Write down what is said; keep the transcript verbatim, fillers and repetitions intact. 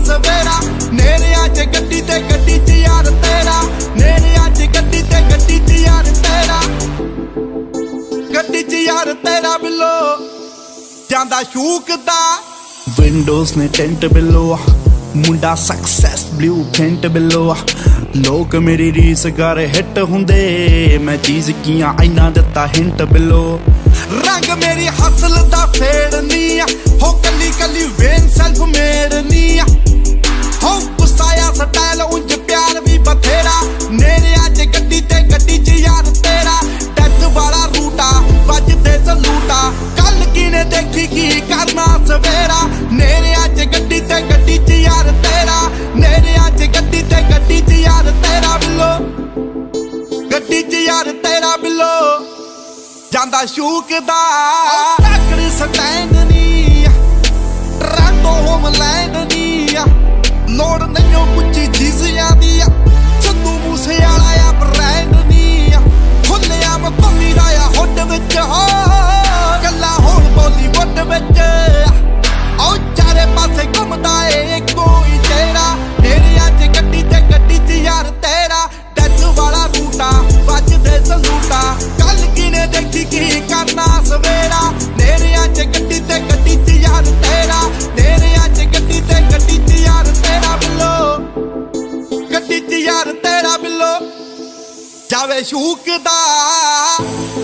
सवेरा नेरिया च गड्डी ते गड्डी च यार तेरा नेरिया च गड्डी ते गड्डी च यार तेरा गड्डी च यार तेरा बिलो जांदा शूकदा विंडोज ने टेंट बिलो मुंडा सक्सेस ब्लू प्रिंट बिलो लोग मेरी रीस कर हिट हुंदे मैं चीज कियां इना दिता हिंट बिलो रंग मेरी हसल दा फेड़नी हो कली कली वेन सेल्फ मेडनी हो गुस्साया स्टाइल उंज प्यार भी बथेरा नेरिया च गड्डी ते गड्डी च यार तेरा टच वाला रूटा बजदे सलूटा कल किने देखी की करना सवेरा नेरिया च गड्डी ते गड्डी च यार तेरा नेरिया च गड्डी ते गड्डी च यार तेरा बिलो गड्डी च यार तेरा बिलो जांदा शूकदा टैकड़ी स्टैंड नी ट्रेंडो होमलैंड नी लोड़ नहीं कुछ चीज़ियां दी सिद्धू मूसे वाला या ब्रांड नी खुलिया मैं कमी दा या हुड विच हो गल्ला होण बॉलीवुड विच ओ चारे पासे घुमदा ए कोई चेहरा नेरिया च गड्डी ते गड्डी च यार तेरा टच वाला रूटा बजदे सलूटा कल किने देखी की करना सवेरा नेरिया च गड्डी ते गड्डी च यार तेरा नेरिया च गड्डी ते गड्डी च यार तेरा बिलो गड्डी च यार तेरा बिलो जावे शूकदा